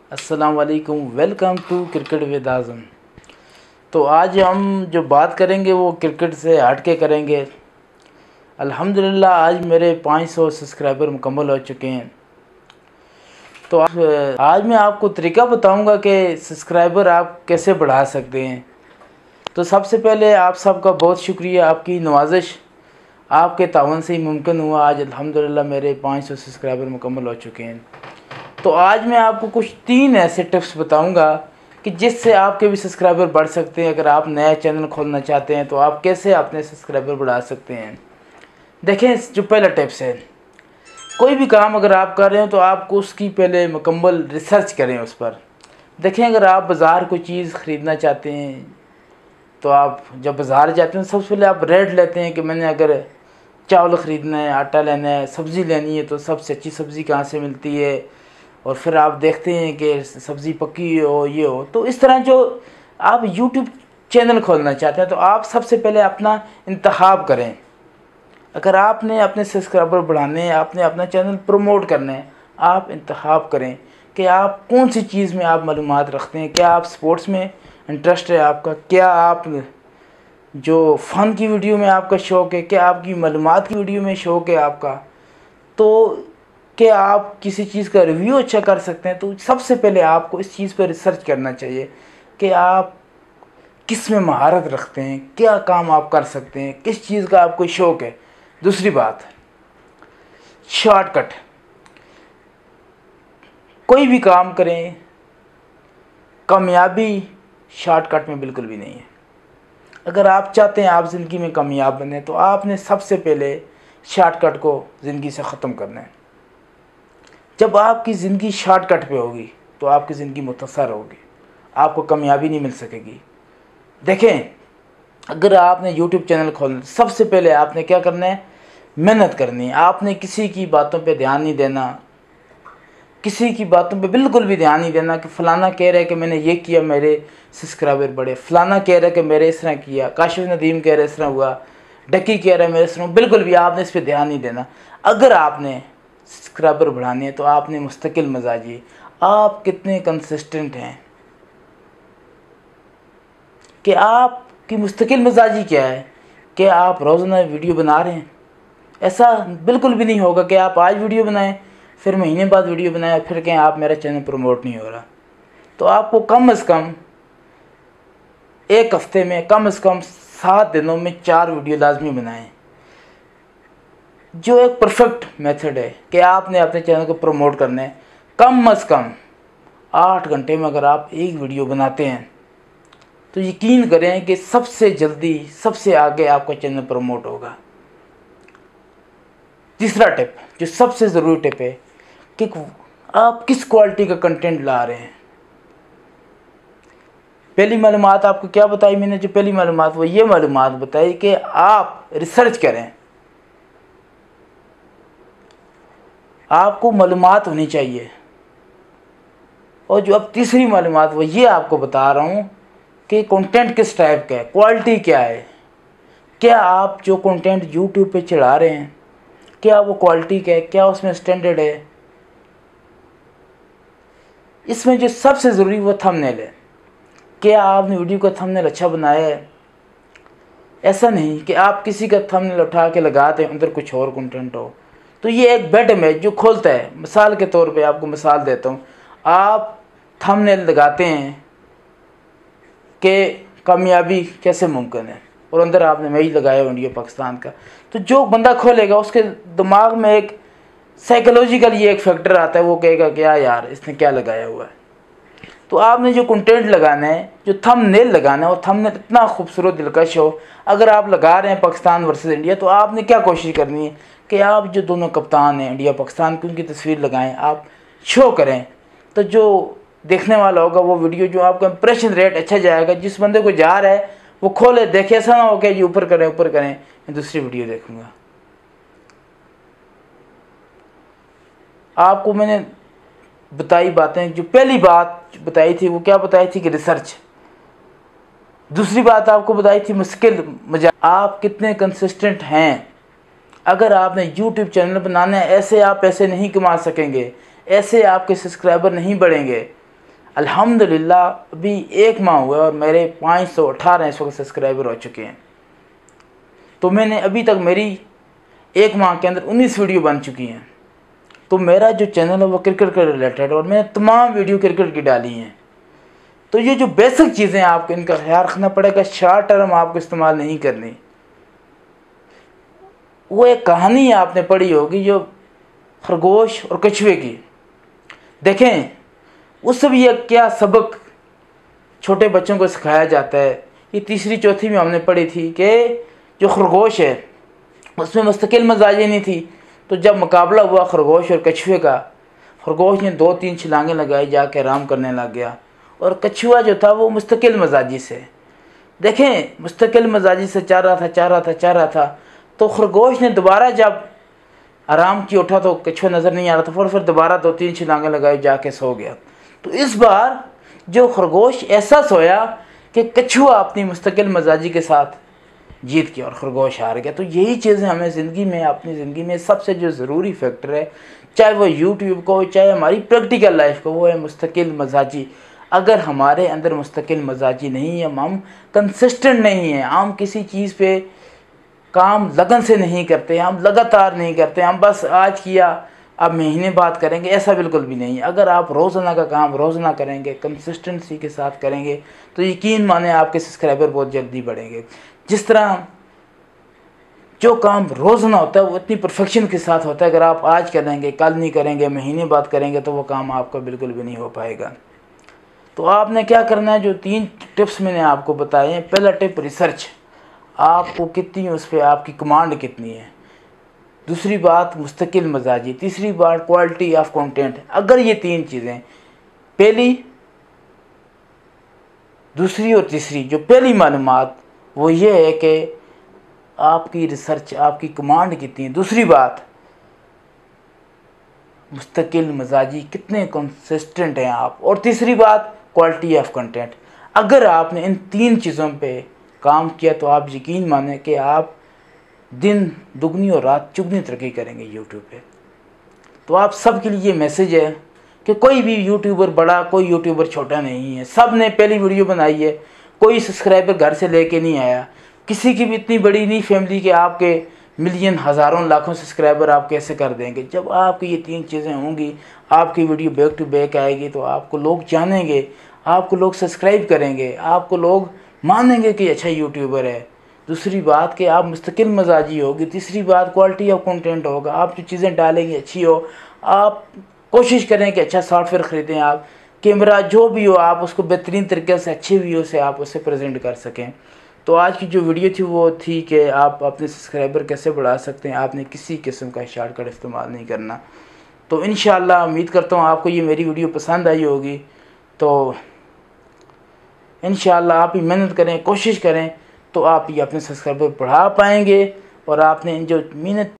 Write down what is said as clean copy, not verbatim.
अस्सलाम वालेकुम, welcome to cricket with Azam. तो आज हम जो बात करेंगे वो क्रिकेट से हट के करेंगे। अल्हम्दुलिल्लाह आज मेरे 500 सब्सक्राइबर मुकम्मल हो चुके हैं। तो आज मैं आपको तरीका बताऊंगा कि सब्सक्राइबर आप कैसे बढ़ा सकते हैं। तो सबसे पहले आप सबका बहुत शुक्रिया, आपकी नवाजिश, आपके तावन से ही मुमकिन हुआ। आज अल्हम्दुलिल्लाह मेरे 500 सब्सक्राइबर मुकम्मल हो चुके हैं। तो आज मैं आपको कुछ 3 ऐसे टिप्स बताऊंगा कि जिससे आपके भी सब्सक्राइबर बढ़ सकते हैं। अगर आप नया चैनल खोलना चाहते हैं तो आप कैसे अपने सब्सक्राइबर बढ़ा सकते हैं। देखें, जो पहला टिप्स है, कोई भी काम अगर आप कर रहे हो तो आपको उसकी पहले मुकम्मल रिसर्च करें उस पर। देखें, अगर आप बाज़ार कोई चीज़ ख़रीदना चाहते हैं तो आप जब बाज़ार जाते हैं सबसे पहले आप रेट लेते हैं कि मैंने अगर चावल ख़रीदना है, आटा लेना है, सब्ज़ी लेनी है तो सबसे अच्छी सब्ज़ी कहाँ से मिलती है, और फिर आप देखते हैं कि सब्ज़ी पकी हो, ये हो। तो इस तरह जो आप यूट्यूब चैनल खोलना चाहते हैं तो आप सबसे पहले अपना इंतखाब करें। अगर आपने अपने सब्सक्राइबर बढ़ाने हैं, आपने अपना चैनल प्रमोट करना है, आप इंतखाब करें कि आप कौन सी चीज़ में आप मालूमात रखते हैं। क्या आप स्पोर्ट्स में इंटरेस्ट है आपका, क्या आप जो फ़न की वीडियो में आपका शौक़ है, क्या आपकी मालूमात की वीडियो में शौक़ है आपका, तो क्या आप किसी चीज़ का रिव्यू अच्छा कर सकते हैं। तो सबसे पहले आपको इस चीज़ पर रिसर्च करना चाहिए कि आप किस में महारत रखते हैं, क्या काम आप कर सकते हैं, किस चीज़ का आपको शौक़ है। दूसरी बात, शॉर्टकट। कोई भी काम करें, कामयाबी शॉर्टकट में बिल्कुल भी नहीं है। अगर आप चाहते हैं आप ज़िंदगी में कामयाब बने तो आपने सबसे पहले शॉर्टकट को ज़िंदगी से ख़त्म करना है। जब आपकी ज़िंदगी शॉर्टकट पे होगी तो आपकी ज़िंदगी मुख्तसर होगी, आपको कामयाबी नहीं मिल सकेगी। देखें, अगर आपने यूट्यूब चैनल खोलना सबसे पहले आपने क्या करना है, मेहनत करनी है। आपने किसी की बातों पे ध्यान नहीं देना, किसी की बातों पे बिल्कुल भी ध्यान नहीं देना कि फ़लाना कह रहा है कि मैंने ये किया मेरे सब्सक्राइबर बढ़े, फ़लाना कह रहा है कि मेरे इस तरह किया, काशिफ नदीम कह रहा है इस तरह हुआ, डकी कह रहा है मेरे इस तरह। बिल्कुल भी आपने इस पर ध्यान नहीं देना। अगर आपने सब्सक्राइबर बढ़ाने हैं तो आपने मुस्तकिल मजाजी, आप कितने कंसिस्टेंट हैं, कि आपकी मुस्तकिल मजाजी क्या है, कि आप रोज़ाना वीडियो बना रहे हैं। ऐसा बिल्कुल भी नहीं होगा कि आप आज वीडियो बनाएं फिर महीने बाद वीडियो बनाएं फिर कहें आप मेरा चैनल प्रमोट नहीं हो रहा। तो आपको कम से कम एक हफ्ते में कम से कम 7 दिनों में 4 वीडियो लाजमी बनाएं। जो एक परफेक्ट मेथड है कि आपने अपने चैनल को प्रमोट करना है। कम से कम 8 घंटे में अगर आप एक वीडियो बनाते हैं तो यकीन करें कि सबसे जल्दी सबसे आगे आपका चैनल प्रमोट होगा। तीसरा टिप जो सबसे ज़रूरी टिप है कि आप किस क्वालिटी का कंटेंट ला रहे हैं। पहली मालूमात आपको क्या बताई मैंने, जो पहली मालूमात वो ये मालूमात बताई कि आप रिसर्च करें, आपको मालूमात होनी चाहिए। और जो अब तीसरी मालूमात वो ये आपको बता रहा हूँ कि कंटेंट किस टाइप का है, क्वालिटी क्या है। क्या आप जो कंटेंट यूट्यूब पे चढ़ा रहे हैं क्या वो क्वालिटी का है, क्या उसमें स्टैंडर्ड है। इसमें जो सबसे ज़रूरी वो थंबनेल है। क्या आपने वीडियो का थंबनेल अच्छा बनाया है। ऐसा नहीं कि आप किसी का थंबनेल उठा के लगाते हैं अंदर कुछ और कंटेंट हो। तो ये एक बेड में जो खोलता है, मिसाल के तौर पे आपको मिसाल देता हूँ, आप थंबनेल लगाते हैं कि कामयाबी कैसे मुमकिन है और अंदर आपने मैच लगाया इंडिया पाकिस्तान का, तो जो बंदा खोलेगा उसके दिमाग में एक साइकोलॉजिकल ये एक फैक्टर आता है, वो कहेगा क्या यार इसने क्या लगाया हुआ है। तो आपने जो कंटेंट लगाना है, जो थंबनेल लगाना है, वो थंबनेल इतना खूबसूरत दिलकश हो। अगर आप लगा रहे हैं पाकिस्तान वर्सेस इंडिया तो आपने क्या कोशिश करनी है कि आप जो दोनों कप्तान हैं इंडिया पाकिस्तान की उनकी तस्वीर लगाएं, आप शो करें। तो जो देखने वाला होगा वो वीडियो, जो आपका इंप्रेशन रेट अच्छा जाएगा। जिस बंदे को जा रहा है वो खोले देखे, ऐसा ना हो कि ऊपर करें मैं दूसरी वीडियो देखूँगा। आपको मैंने बताई बातें, जो पहली बात बताई थी वो क्या बताई थी कि रिसर्च। दूसरी बात आपको बताई थी मुश्किल मजा, आप कितने कंसिस्टेंट हैं। अगर आपने यूट्यूब चैनल बनाना है, ऐसे आप पैसे नहीं कमा सकेंगे, ऐसे आपके सब्सक्राइबर नहीं बढ़ेंगे। अल्हम्दुलिल्लाह अभी 1 माह हुआ और मेरे 518 इस वक्त सब्सक्राइबर हो चुके हैं। तो मैंने अभी तक मेरी 1 माह के अंदर 19 वीडियो बन चुकी हैं। तो मेरा जो चैनल है वो क्रिकेट के रिलेटेड और मैंने तमाम वीडियो क्रिकेट की डाली हैं। तो ये जो बेसिक चीज़ें आपको इनका ख्याल रखना पड़ेगा, शॉर्ट टर्म आपको इस्तेमाल नहीं करनी। वो एक कहानी आपने पढ़ी होगी जो खरगोश और कछुए की। देखें उस सब ये क्या सबक छोटे बच्चों को सिखाया जाता है। ये तीसरी चौथी में हमने पढ़ी थी कि जो खरगोश है उसमें मुस्तकिल मजाजी नहीं थी। तो जब मुकाबला हुआ खरगोश और कछुए का, खरगोश ने 2-3 छलांगें लगाई, जाके आराम करने लग गया। और कछुआ जो था वो मुस्तकिल मजाजी से, देखें मुस्तकिल मजाजी से चाह रहा था। तो खरगोश ने दोबारा जब आराम की उठा तो कछुआ नज़र नहीं आ रहा था, फिर दोबारा 2-3 छलांगें लगाई, जाके सो गया। तो इस बार जो खरगोश ऐसा सोया कि कछुआ अपनी मुस्तकिल मजाजी के साथ जीत गया और खरगोश हार गया। तो यही चीज़ें हमें ज़िंदगी में, अपनी ज़िंदगी में सबसे जो ज़रूरी फैक्टर है, चाहे वो यूट्यूब को, चाहे हमारी प्रैक्टिकल लाइफ को, वो है मुस्तकिल मजाजी। अगर हमारे अंदर मुस्तकिल मजाजी नहीं है, हम कंसिस्टेंट नहीं हैं, हम किसी चीज़ पे काम लगन से नहीं करते, हम लगातार नहीं करते, हम बस आज किया अब महीने बाद करेंगे, ऐसा बिल्कुल भी नहीं है। अगर आप रोज़ाना का काम रोज़ाना करेंगे, कंसिस्टेंसी के साथ करेंगे, तो यकीन माने आपके सब्सक्राइबर बहुत जल्दी बढ़ेंगे। जिस तरह जो काम रोज़ाना होता है वो इतनी परफेक्शन के साथ होता है, अगर आप आज करेंगे, कल नहीं करेंगे, महीने बाद करेंगे, तो वो काम आपका बिल्कुल भी नहीं हो पाएगा। तो आपने क्या करना है, जो 3 टिप्स मैंने आपको बताए हैं। पहला टिप रिसर्च, आपको कितनी उस पर आपकी कमांड कितनी है। दूसरी बात मुस्तकिल मजाजी। तीसरी बात क्वालिटी ऑफ कंटेंट। अगर ये 3 चीज़ें, पहली, दूसरी और तीसरी, जो पहली मालूमात वो ये है कि आपकी रिसर्च, आपकी कमांड कितनी है। दूसरी बात मुस्तकिल मजाजी, कितने कंसिस्टेंट हैं आप। और तीसरी बात क्वालिटी ऑफ कंटेंट। अगर आपने इन 3 चीज़ों पे काम किया तो आप यकीन माने कि आप दिन दुगनी और रात चुगनी तरक्की करेंगे यूट्यूब पे। तो आप सब के लिए मैसेज है कि कोई भी यूट्यूबर बड़ा, कोई यूट्यूबर छोटा नहीं है। सब ने पहली वीडियो बनाई है, कोई सब्सक्राइबर घर से लेके नहीं आया। किसी की भी इतनी बड़ी नहीं फैमिली कि आपके मिलियन, हज़ारों, लाखों सब्सक्राइबर आप कैसे कर देंगे। जब आपकी ये 3 चीज़ें होंगी, आपकी वीडियो बैक टू बैक आएगी, तो आपको लोग जानेंगे, आपको लोग सब्सक्राइब करेंगे, आपको लोग मानेंगे कि अच्छा यूट्यूबर है। दूसरी बात कि आप मुस्तकिल मजाजी होगी। तीसरी बात क्वालिटी ऑफ कंटेंट होगा, आप जो चीज़ें डालेंगे अच्छी हो। आप कोशिश करें कि अच्छा सॉफ्टवेयर ख़रीदें, आप कैमरा जो भी हो आप उसको बेहतरीन तरीके से, अच्छे व्यू से आप उसे प्रेजेंट कर सकें। तो आज की जो वीडियो थी वो थी कि आप अपने सब्सक्राइबर कैसे बढ़ा सकते हैं। आपने किसी किस्म का शॉर्टकट इस्तेमाल नहीं करना। तो इंशाअल्लाह उम्मीद करता हूँ आपको ये मेरी वीडियो पसंद आई होगी। तो इंशाअल्लाह आप ही मेहनत करें, कोशिश करें, तो आप ये अपने सब्सक्राइबर बढ़ा पाएंगे। और आपने जो मेहनत